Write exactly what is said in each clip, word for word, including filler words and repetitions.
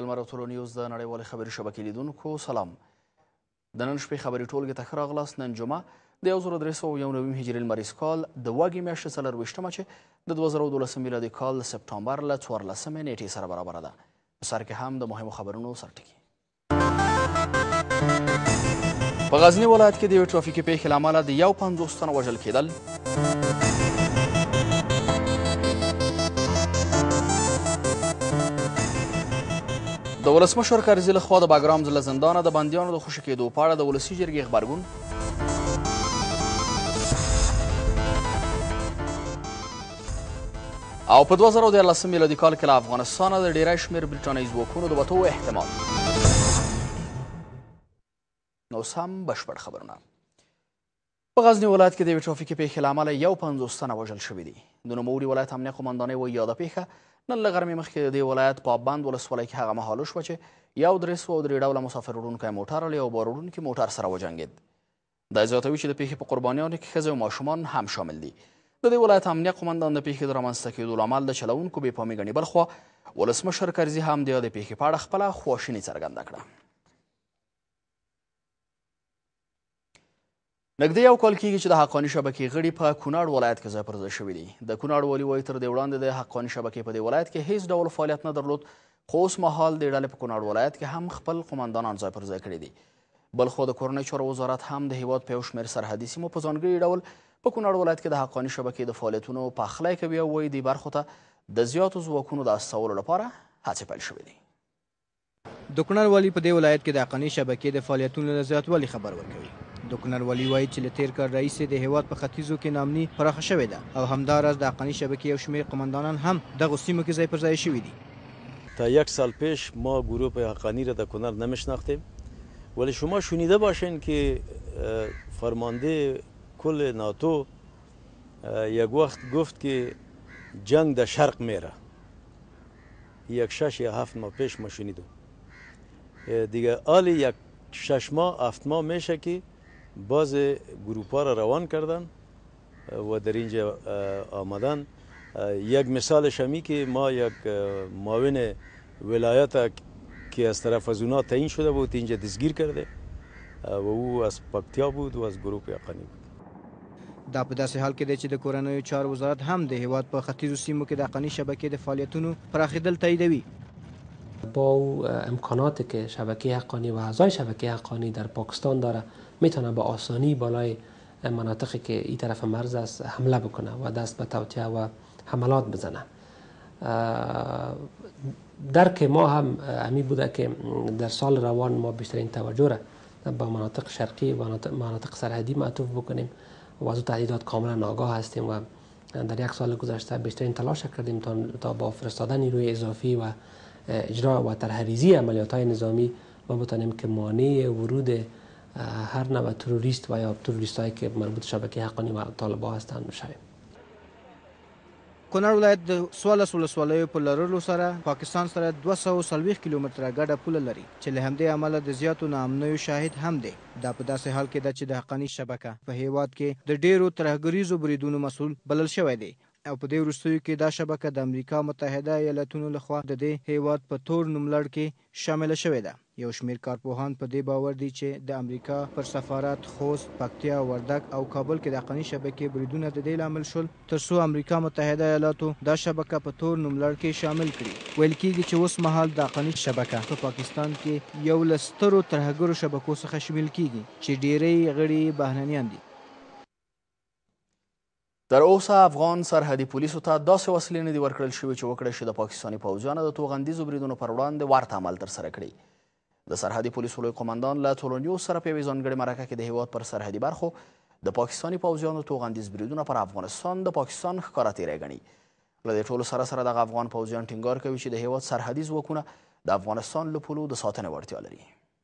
لمر او ټولو نیوز د نړیوالې خبري شبکې لیدونکو سلام. د نن شپې خبري ټولګې ته ښه راغلاست. نن جمعه د یو زره درې سوه یو نوي هجري لمریز کال د واګې میاشتې څلرویشتمه چې د دوه زره دولسم میلادي کال د سپټمبر له څوارلسمې نیټې سره برابره ده. په سر کې هم د مهمو خبرونو سرټکي. په غزني ولایت کې د یوې ټرافیکي پیښې له امله د یو پنځوس تنه وژل کېدل. د ولسمشر کرزي لخوا د باګرام له زندانه د بندیانو د خوشي کېدو په اړه د ولسي جرګې غبرګون. او په دوه زره دیارلسم میلادي کال کې له افغانستانه د ډیری شمېر برټانیي ځواکونو د وتو احتمال. نو اوس هم بشپړ خبرونه. په غزني ولایت کې د یوې ټرافیکي پیښې له امله یو پنځوس تنه وژل شوي دي. د نوموړي ولایت امنیه قمندانۍ وایي یاده پیښه نن له غرمې مخکې د دې ولایت پابند ولسوالۍ کې هغه مهال وشوه چې یو درې سوه او درې ډوله مسافر وړونکی موټر له یو بار وړونکي موټر سره وجنګېد. دا زیاتوي چې د پیښې په قربانیانو کې ښځې او ماشومان هم شامل دي. د دې ولایت امنیه قمندان د پیښې د رامنځته کېدو لامل د چلوونکو بې پامي ګڼي. بلخوا ولسمشر کرزي هم د یادې پیښې په اړه خپله خواشیني څرګنده کړه. نږدې یو کال کېږي چې د حقاني شبکې غړي په کونړ ولایت کې ځای پر ځای شوي دي. د کونړ والي وایي تر دې وړاندې د حقاني شبکې په دې ولایت کې هیڅ ډول فعالیت نه درلود، خو اوس مهال د ډلې په کونړ ولایت کې هم خپل قمندانان ځای پر ځای کړي دي. بلخوا د کورنۍ چارو وزارت هم د هیواد په یو شمېر سرحدي سیمو په ځانګړي ډول په کونړ ولایت کې د حقاني شبکې د فعالیتونو پخلی کوي او وایي دې برخو ته د زیاتو ځواکونو د استولو لپاره هڅې پیل شوې دي. د کونړ والي په دې ولایت کې د حقاني شبکې د فعالیتونو له زیاتوالي خبر ورکوي. د کونړ والي وایي چې له تېر کال راهیسې د هیواد په ختیځو کې نامني پراخه شوې ده او همداراز د حقاني شبکې یو شمېر قمندانان هم دغو سیمو کې ځای پر ځای شوي دي. تا یک سال پیش ما گروه حقانی را در کنر نمیشناختیم، ولی شما شنیده باشین که فرمانده کل ناتو یک وقت گفت که جنگ در شرق میره. یک شش یا هفت ماه پیش ما شنیدم. دیگه آلی یک شش ماه هفت ماه میشه که باز گروپا را روان کردن و در اینجا آمدن. یک مثالش همی که ما یک معاون ولایت که از طرف از اونا تعیین شده بود اینجا دستگیر کرده و او از پکتیا بود و از گروپ حقانی بود. دا په داسې حال کې دی چې د کورنیو چارو وزارت هم د هیواد په ختیځو سیمو کې د حقاني شبکې د فعالیتونو پراخېدل تاییدوي. با امکاناتی که شبکه حقانی و اعضای شبکه حقانی در پاکستان داره میتونه به آسانی بالای مناطقی که این طرف مرز است حمله بکنه و دست به توطئه و حملات بزنه. درک ما هم همی بوده که در سال روان ما بیشترین توجه را به مناطق شرقی و مناطق سرحدی معطوف بکنیم و از تهدیدات کاملا آگاه هستیم و در یک سال گذشته بیشترین تلاش کردیم تا با فرستادن نیروی اضافی و اجرا و طرحریزی عملیات های نظامی ما بتانیم که مانع ورود هر نوع تروریست و یا تروریست هایی که مربوط شبکه حقانی و طالبان هستند بشویم. کونړ ولایت د څوارلس ولسوالیو په لرلو سره پاکستان سره دوه سوه څلوېښت کیلومتره ګډه پوله لري چې له همدې امله د زیاتو ناامنیو شاهد هم دی. دا په داسې حال کې ده چې د حقاني شبکه په هیواد کې د ډیرو ترهګریزو بریدونو مسؤل بلل شوی دی او په دې وروستیو کې دا شبکه د امریکا متحده ایالتونو لخوا د دې هیواد په تور نوملړ کې شامله شوې ده. یو شمېر کارپوهان په دې باور دي چې د امریکا پر سفارت خوست، پکتیا، وردګ او کابل کې د حقاني شبکې بریدونه د دې لامل شول ترڅو امریکا متحده ایالاتو دا شبکه په تور نوملړ کې شامل کړي. ویل کېږي چې اوس مهال د حقاني شبکه په پاکستان کې یو له سترو ترهګرو شبکو څخه شمیل کېږي چې ډیری غړي بهرنیان دي. در اوسه افغان سرحدي پولیسو ته داسې وسلې نه دي ورکړل شوي چې وکړی شي د پاکستاني پوځیانو د توغندیزو بریدونو پر وړاندې ورته عمل ترسره کړي. د سرحدي پولیسو لوی قمندان له ټولو نیوز سره په یوې ځانګړې مرکه کې د هیواد پر سرحدي برخو د پاکستاني پوځیانو توغندیز بریدونه پر افغانستان د پاکستان ښکاره تیری ګڼي. له دې ټولو سره سره دغه افغان پوځیان ټینګار کوي چې د هیواد سرحدي ځواکونه د افغانستان له پولو د ساتنې وړتیا لري.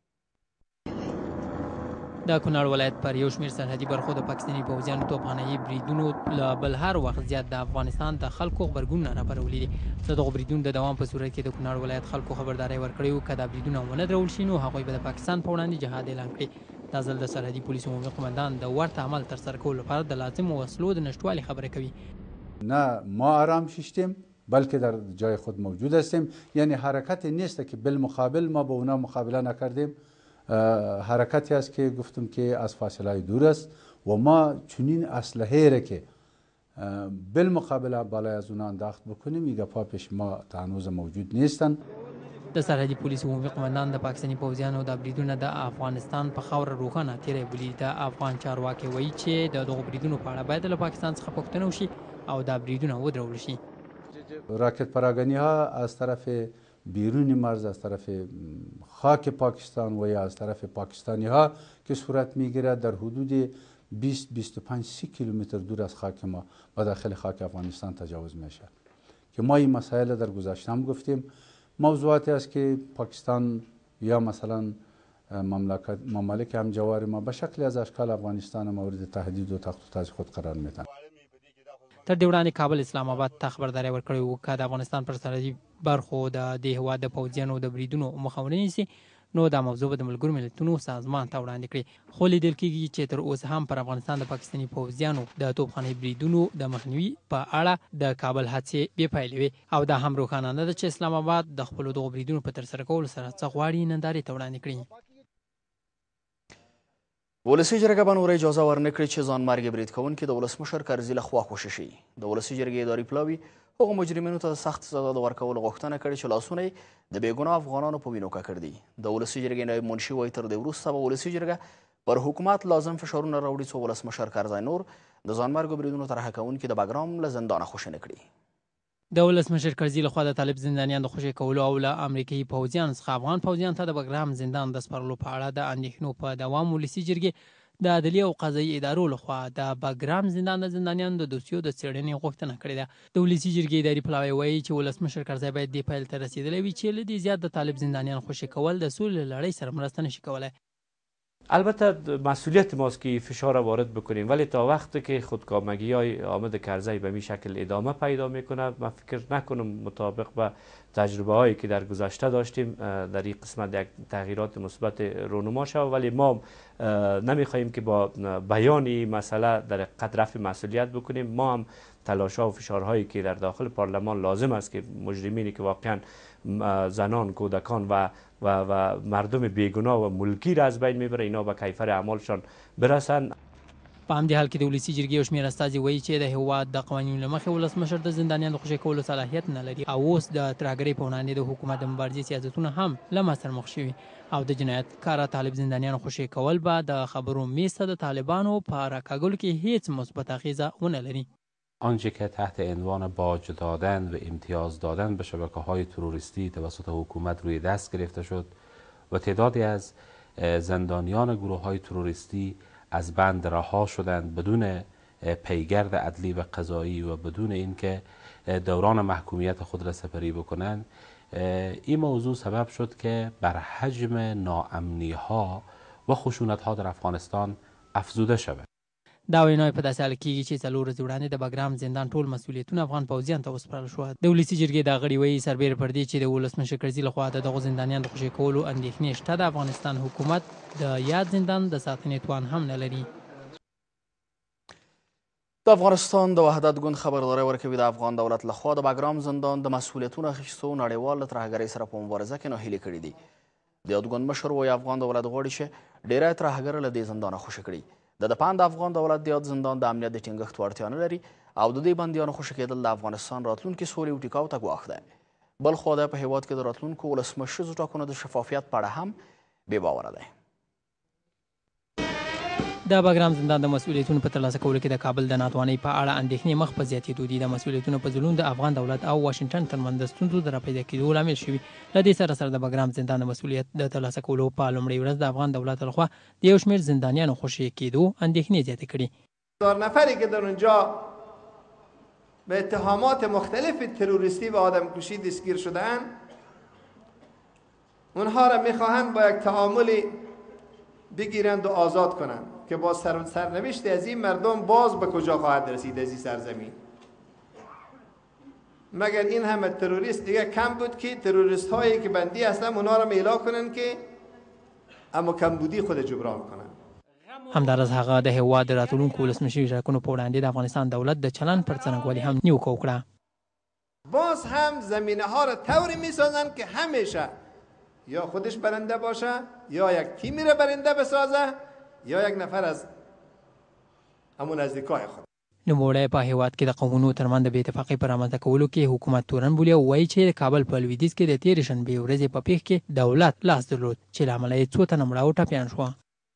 د کونړ ولایت پر یو شمېر سرحدي برخو د پاکستاني پوځیانو توپخانهیي بریدونو له بل هر وخت زیات د افغانستان د خلکو غبرګونونه راپارولي دي. د دغو بریدونو د دوام په صورت کې د کونړ ولایت خلکو خبرداری ورکړې وه که دا بریدونه ونه درول شي نو هغوی به د پاکستان په وړاندې جهاد اعلان کړي. دا ځل د سرحدي پولیسو عمومي قمندان د ورته عمل ترسره کولو لپاره د لازمو وسلو د نشتوالي خبره کوي. نه ما آرام ششتیم بلکه در جای خود موجود هستیم. یعنی حرکتی نیست که بالمقابل ما با اونا مقابله نکردیم، حرکتی است که گفتم که از فاصله دور است و ما چنین اسلحه را که بالمقابل بالای از اونا انداخت بکنیم این گپا پیش ما تا هنوز موجود نیستن. د سرحدي پولیسو عمومي قمندان د پاکستاني پوځیانو د بریدونو د افغانستان په خاوره روښانه تیری بولي. د افغان چارواکي وایي چې د دغو بریدونو په اړه باید له پاکستان څخه پوښتنه وشي او دا بریدونه ودرول شي. راکت پراگنی ها از طرف بیرون مرز، از طرف خاک پاکستان و یا از طرف پاکستانی ها که صورت میگیرد در حدود بیست بیست و پنج سی کیلومتر دور از خاک ما و داخل خاک افغانستان تجاوز میشه که ما این مسائل در گذشته هم گفتیم. موضوعاتی است که پاکستان یا مثلا مملکت ممالک همجوار ما به شکل از اشکال افغانستان مورد تهدید و تخت و تاج خود قرار میدن. تر دې وړاندې کابل اسلام آباد ته خبرداری ورکړی و که د افغانستان پر سرحدي برخو د دې هېواد د پوځیانو د بریدونو مخه ونه نیسي نو دا موضوع به د ملګرو ملتونو سازمان ته وړاندې کړي. خو لیدل کېږي چې تر اوسه هم پر افغانستان د پاکستاني پوځیانو د توپخانې بریدونو د مخنیوي په اړه د کابل هڅې بې پایلې وې او دا هم روښانه نه ده چې اسلام آباد د خپلو دغو بریدونو په ترسره کولو سره څه غواړي نندارې ته وړاندې کړي. ولسي جرګه به نوره اجازه ورنه کړي چې ځانمرګي برید کوونکي د ولسمشر کرزي لخوا خوشي شي. د ولسي جرګې اداري پلاوي هغو مجرمینو ته سخت سزا د ورکولو غوښتنه کړې چې لاسونه یې د بېګناه افغانانو په وینو ککړ دي. د ولسي جرګې نایب منشي وایي تر دې وروسته به ولسي جرګه پر حکومت لازم فشارونه راوړي څو ولسمشر کرزی نور د ځانمرګو بریدونو طرحه کوونکي د بګرام له زندانه خوشي نه کړي. د ولسمشر کرزي لخوا د طالب زندانیان د خوشي کولو او له امریکایي پوځیانو څخه افغان پوځیانو ته د بګرام زندان د سپارلو په اړه د اندېښنو په دوام ولسي جرګې د عدلي او قضایي ادارو لخوا د بګرام زندان د زندانیانو د دوسیو د څېړنې غوښتنه کړې ده. د ولسي جرګې اداري پلاوی وایي چې ولسمشر کرزی باید دې پیل ته رسېدلی وي چې له دې زیات د طالب زندانیان خوشي کول د سولې له لړۍ سره مرسته نشي کولی. البته مسئولیت ماست که فشار وارد بکنیم، ولی تا وقتی که خودکامگی های آمد کرزی به می شکل ادامه پیدا میکنه من فکر نکنم مطابق به تجربه هایی که در گذشته داشتیم در این قسمت یک تغییرات مثبت رونما شود. ولی ما نمیخواهیم که با بیان این مسئله در قد رفع مسئولیت بکنیم. ما هم تلاش‌ها و فشارهایی که در داخل پارلمان لازم است که مجرمینی که واقعا زنان، کودکان و و و مردم بیگناه و ملکی را از بین میبره اینا به کیفر اعمالشان برسن. په همدې حال کې د ولسي جرګې یو شمېر استازي وایي چې د هېواد د قوانینو له مخې ولسمشر د زندانیانو د خوشي کولو صلاحیت نه لري او اوس د ترهګرۍ په وړاندې د حکومت د مبارزې سیاستونه هم له ما سره مخ شوي او د جنایتکاره طالب زندانیانو خوشي کول به د خبرو میز ته د طالبانو په راکاږلو کې هیڅ مثبت اغیزه ونه لري. آنچه که تحت عنوان باج دادن و امتیاز دادن به شبکه‌های تروریستی توسط حکومت روی دست گرفته شد و تعدادی از زندانیان گروه‌های تروریستی از بند رها شدند بدون پیگرد عدلی و قضایی و بدون اینکه دوران محکومیت خود را سپری بکنند، این موضوع سبب شد که بر حجم ناامنی‌ها و خشونت‌ها در افغانستان افزوده شود. دا ویناوې په داسې حال کېږي چې څلور ورځې وړاندې د بګرام زندان ټول مسؤلیتونه افغان پوځیانو ته وسپارل شوه. د ولسي جرګې دا غړي وایي سربیره پر دې چې د ولسمشر کرزي لخوا د دغو زندانیانو د خوشي کولو اندېښنې شته، د افغانستان حکومت د یاد زندان د ساتنې توان هم نه لري. د افغانستان د وحدت ګوند خبرداری ورکوي د افغان دولت لخوا د بګرام زندان د مسؤلیتونو اخیستو نړیوال له ترهګرۍ سره په مبارزه کې ناهیلي کړي دي. د یاد ګوند مشر وایي افغان دولت غواړي چې ډیری ترهګر له دې زندانه خوشي کړي. د دپان د افغان دولت د یاد زندان د امنیت د ټینګښت وړتیا نه لري او د دې بندیانو خوشي کېدل د افغانستان راتلونکي سولې او ټیکاو ته ګواښ دی. بل خوا د په هېواد کې د راتلونکو ولسمشریزو ټاکنو د شفافیت په اړه هم بې باوره دی. د بګرام زندان د مسؤلیتونو په ترلاسه کولو کې د کابل د ناتوانۍ په اړه اندېښنې مخ په زیاتېدو دي. د مسؤلیتونو په ځلون د افغان دولت او واشنګټن ترمنځ د ستونزو د راپیدا کېدو لامل شوي. له دې سره سره د بګرام زندان د مسؤلیت د ترلاسه کولو په لومړۍ ورځ د افغان دولت لخوا د یو شمېر زندانیانو خوشي کېدو اندېښنې زیاتې کړي. هزار نفری که در اونجا به اتهامات مختلف تروریستی و آدمکشی دستگیر شده‌اند اونها را میخواهند با یک تعاملی بگیرند و آزاد کنند که با سرنوشت از این مردم باز به کجا خواهد رسید از این سرزمین. مگر این همه تروریست دیگه کم بود که تروریست هایی که بندی هستن اونا را میلا کنن که اما کمبودی خود جبران کنن. همدارس هغه د هېواد د راتلونکو ولسمشري ټاکنو په وړاندې د افغانستان دولت د چلند پر څرنګوالي هم نیوکه وکړه. باز هم زمینه ها را طوری میسازن که همیشه یا خودش برنده باشه یا یک تیمی را برنده بسازه یا یک نفر از همون نزدیکای خود. نوموړی په هیواد کې د قومونو ترمنځ د بې اتفاقۍ په رامنځته کولو کې حکومت تورن بولي او وایي چې د کابل په لویدیځ کې د تېرې شنبې ورځې په پیښ کې دولت لاس درلود چې له امله یې څو تنه مړه او ټپیان شوه.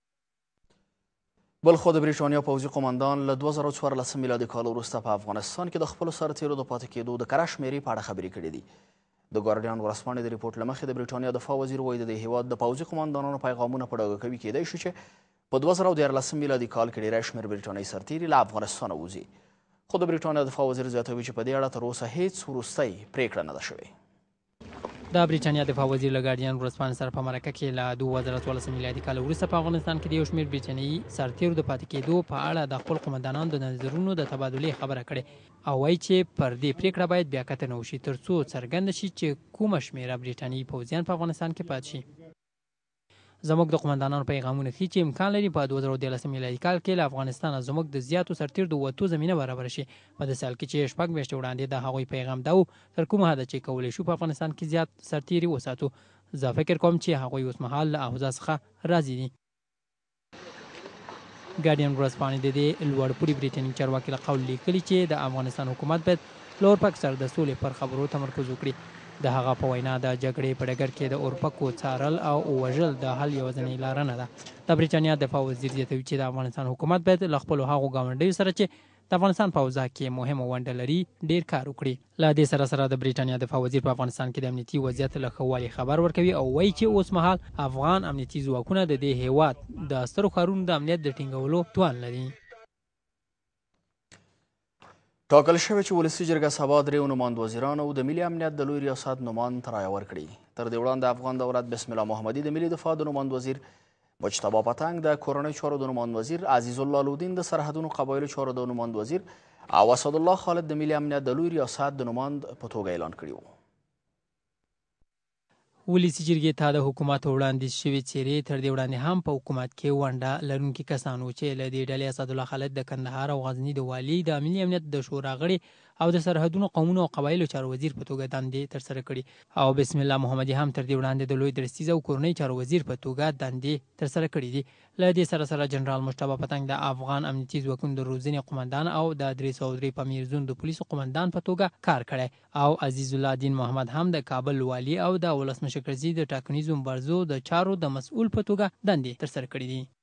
بل خو د بریټانیا پوځي قومندان له دوه زره څوارلسم میلادي کال وروسته په افغانستان کې د خپلو سرتیرو د پاتې کېدو د کره شمېرې په اړه خبرې کړې دي. د ګارډین ورځپاڼې د ریپورټ له مخې د بریټانیا دفاع وزیر وایي د دې هېواد د پوځي قومندانانو پیغامونه په ډاګه کوي کېدای شي چې په دوه زره دیارلسم میلادي کال کې ډېری شمېر برټانیې سرتیري له افغانستانه وځي. خو د بریټانیا دفاع وزیر زیاتوي چې په دې اړه تر اوسه هیڅ وروستۍ پریکړه نه ده شوې. د بریټانیا دفاع وزیر له ګارډین ورځپاڼې سره په مرکه کې له دوه زره څوارلسم میلادي کال وروسته په افغانستان کې د یو شمېر برټانیې سرتیرو د پاتې کېدو په اړه د خپل قومندانانو د نظرونو د تبادلې خبره کړې او وایي چې پر دې پریکړه باید بیا کتنه وشي تر څو څرګنده شي چې کومه شمېره برټانیې پوځیان په افغانستان کې پاتې شي. زموږ د قومندانانو پیغامونه ښیي چې امکان لري په دوه زره دیارلسم میلادي کال کې له افغانستانه زموږ د زیاتو سرتیرو د وتو زمینه برابره شي. په داسې حال کې چې شپږ میاشتې وړاندې د هغوی پیغام دا و تر کومه حده چې کولی شو په افغانستان کې زیات سرتیري وساتو. زه فکر کوم چې هغوی اوس مهال له اوضاع څخه راضي دي. ګارډین ورځپاڼې د دې لوړپوړي برټانیې چارواکي له قول لیکلي چې د افغانستان حکومت باید له اورپک سره د سولې پر خبرو تمرکز وکړي. د هغه په وینا د جګړې په ډګر کې د اورپکو څارل او وژل د حل یوازینۍ لاره نه ده. د بریټانیا دفاع وزیر زیاتوي چې د افغانستان حکومت باید له خپلو هغو ګاونډیو سره چې د افغانستان په اوضاع کې مهمه ونډه لري ډیر کار وکړي. له دې سره سره د بریټانیا دفاع وزیر په افغانستان کې د امنیتي وضعیت له ښه والي خبر ورکوي او وایي چې اوس مهال افغان امنیتي ځواکونه د دې هیواد د سترو ښارونو د امنیت د ټینګولو توان لري. ټاکل شوی چې ولسي جرګه سبا درې نوماند وزیران او د ملي امنیت د لوی ریاست نوماند رایه ورکړي. تر دې وړاندې افغان دولت بسم الله محمدي د ملي دفاع د نوماند وزیر، مجتبی پتنګ د کورنۍ چارو د نوماند وزیر، عزیز الله لودین د سرحدونو قبایلو چارو د نوماند وزیر او اسد الله خالد د ملي امنیت د لوی ریاست د نوماند په توګه اعلان کړي وو. ولسي جرګې ته د حکومت وړاندیز شوې څېرې تر دې وړاندې هم په حکومت کې ونډه لرونکي کسان وو چې له دې ډلې اسد الله خالد د کندهار او غزني د والي، د ملي امنیت د شورا غړي او د سرحدونو قومونو او قبایلو چارو وزیر په توګه دندې ترسره کړي او بسم الله محمدي هم تر دې وړاندې د لوی درستیز او کورنۍ چارو وزیر په توګه دندې ترسره کړي دي. له دې سره سره جنرال مجتبی پتنګ د افغان امنیتي ځواکونو د روزنې قومندان او د درې سوه درې په میرزون د پولیسو قومندان په توګه کار کړی او عزیز الله دین محمد هم د کابل والي او د ولسمشر کرزي د ټاکنیزو مبارزو د چارو د مسؤل په توګه دندې ترسره کړي دي.